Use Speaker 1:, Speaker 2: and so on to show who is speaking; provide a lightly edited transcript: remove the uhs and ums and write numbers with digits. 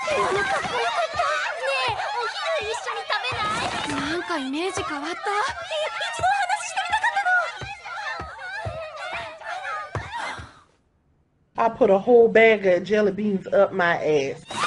Speaker 1: 今のかっこよかった。ねえ、お昼一緒に食べない？なんかイメージ変わった。一度お話ししてみたかったの。
Speaker 2: I put a whole bag of jelly beans up my ass.